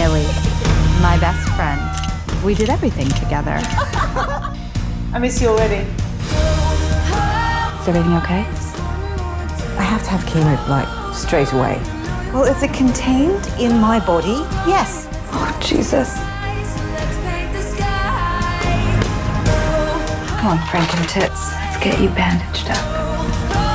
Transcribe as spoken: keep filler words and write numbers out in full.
Riley, my best friend. We did everything together. I miss you already. Is everything okay? I have to have chemo, like, straight away. Well, is it contained in my body? Yes. Oh, Jesus. Come on, Frank and Tits. Let's get you bandaged up.